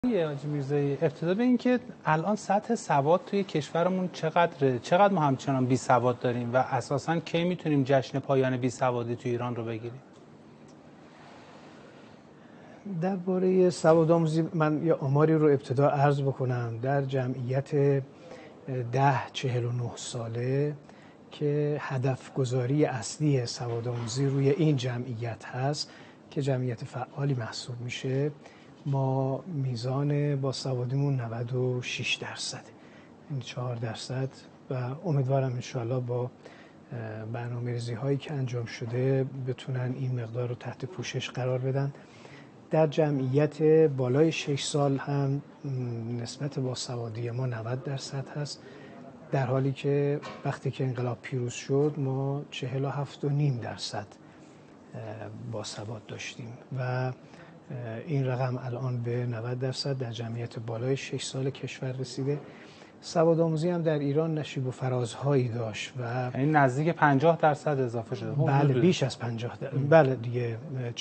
حاجی میرزایی، ابتدا به این که الان سطح سواد توی کشورمون چقدره؟ چقدر ما همچنان بی سواد داریم و اساساً کی میتونیم جشن پایان بی سوادی توی ایران رو بگیریم؟ درباره سوادآموزی من یه آماری رو ابتدا عرض بکنم. در جمعیت 10-49 ساله که هدف گذاری اصلی سوادآموزی روی این جمعیت هست که جمعیت فعالی محسوب میشه، ما میزان باسوادیمون 96%، این 4%، و امیدوارم انشاءالله با برنامه‌ریزی هایی که انجام شده بتونن این مقدار رو تحت پوشش قرار بدن. در جمعیت بالای 6 سال هم نسبت باسوادی ما 90% هست، در حالی که وقتی که انقلاب پیروز شد ما 47.5% باسواد داشتیم و این رقم الان به 90% در جمعیت بالای 6 سال کشور رسیده. سوادآموزی هم در ایران نشیب و فرازهایی داشت و این نزدیک 50% اضافه شده. بله بیش از 50%، بله دیگه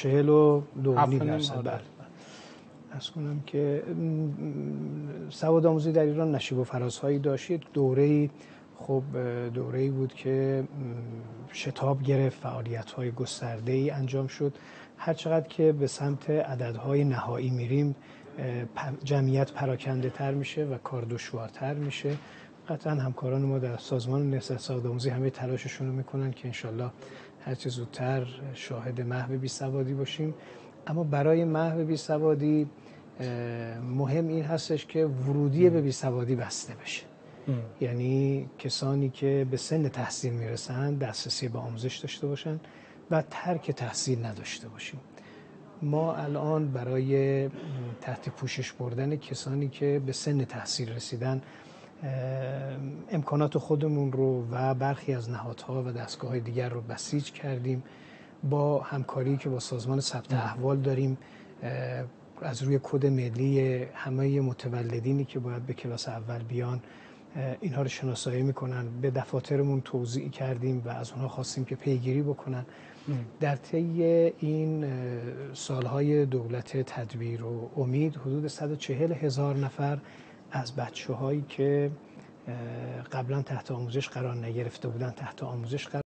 42.5%. بله از کنم که سوادآموزی در ایران نشیب و فرازهایی داشت. دوره‌ای خب دوره‌ای بود که شتاب گرفت، فعالیت‌های گسترده‌ای انجام شد. هر چقدر که به سمت عددهای نهایی میریم جمعیت پراکنده تر میشه و کار دشوارتر میشه. قطعا همکاران ما در سازمان نهضت سوادآموزی همه تلاششون رو میکنن که انشالله هر چه زودتر شاهد محو بیسوادی باشیم. اما برای محو بیسوادی مهم این هستش که ورودی به بیسوادی بسته بشه. یعنی کسانی که به سن تحصیل میرسن دسترسی به آموزش داشته باشن و ترک تحصیل نداشته باشیم. ما الان برای تحت پوشش بردن کسانی که به سن تحصیل رسیدن امکانات خودمون رو و برخی از نهادها و دستگاه‌های دیگر رو بسیج کردیم. با همکاری که با سازمان ثبت احوال داریم از روی کد ملی همه متولدینی که باید به کلاس اول بیان اینها رو شناسایی میکنن، به دفاترمون توزیع کردیم و از اونها خواستیم که پیگیری بکنن. در طی این سالهای دولت تدبیر و امید حدود 140,000 نفر از بچه‌هایی که قبلا تحت آموزش قرار نگرفته بودن تحت آموزش قرار